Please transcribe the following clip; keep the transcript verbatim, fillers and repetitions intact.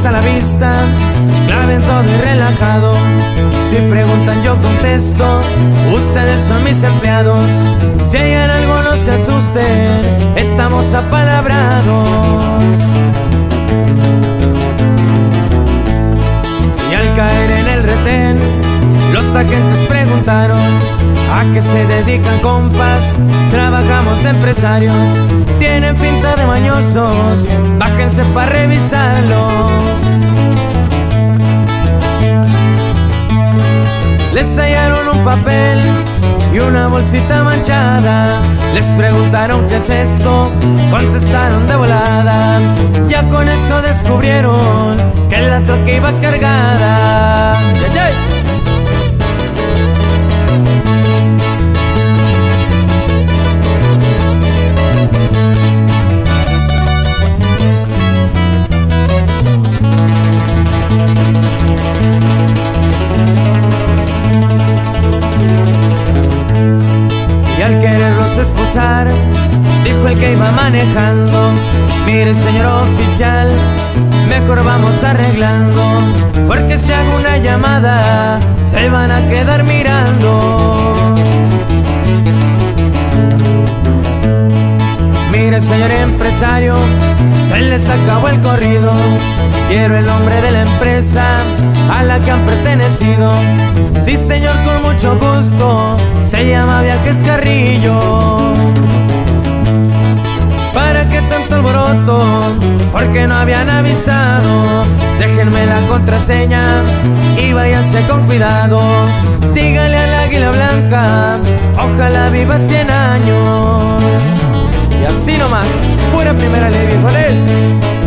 a la vista, claven todo y relajado. Si preguntan yo contesto, ustedes son mis empleados. Si hay algo no se asusten, estamos apalabrados. Y al caer en el retén, los agentes preguntaron: ¿a qué se dedican, compas? Trabajamos de empresarios. Tienen pinta de mañosos, bájense para revisarlos. Les hallaron un papel y una bolsita manchada. Les preguntaron ¿qué es esto? Contestaron de volada. Ya con eso descubrieron que la troca iba cargada. ¡Yay, yay! Y al quererlos esposar, dijo el que iba manejando: mire señor oficial, mejor vamos arreglando, porque si hago una llamada se van a quedar mirando. Mire señor empresario, se les acabó el corrido. Quiero el nombre de la empresa a la que han pertenecido. Sí señor, con mucho gusto, se llama Viajes Carrillo. ¿Para qué tanto alboroto? Porque no habían avisado. Déjenme la contraseña y váyanse con cuidado. Dígale al águila blanca, ojalá viva cien años. Y así nomás, pura primera ley, viejones.